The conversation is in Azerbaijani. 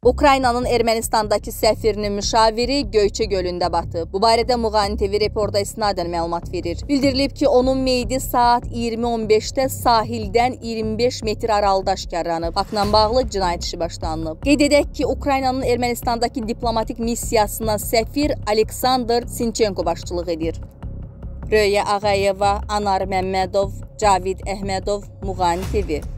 Ukraynanın Ermənistandakı səfirinin müşaviri Göyçə gölündə batıb. Bu barədə Muğani TV reporta isnadən məlumat verir. Bildirilib ki, onun meyidi saat 20:15-də sahildən 25 metr aralıda aşkarlanıb. Faktla bağlı cinayət işi başlanılıb. Qeyd edək ki, Ukraynanın Ermənistandakı diplomatik missiyasına səfir Aleksandr Sinchenko başçılıq edir. Röya Ağayeva, Anar Məmmədov, Cavid Əhmədov, Muğani TV.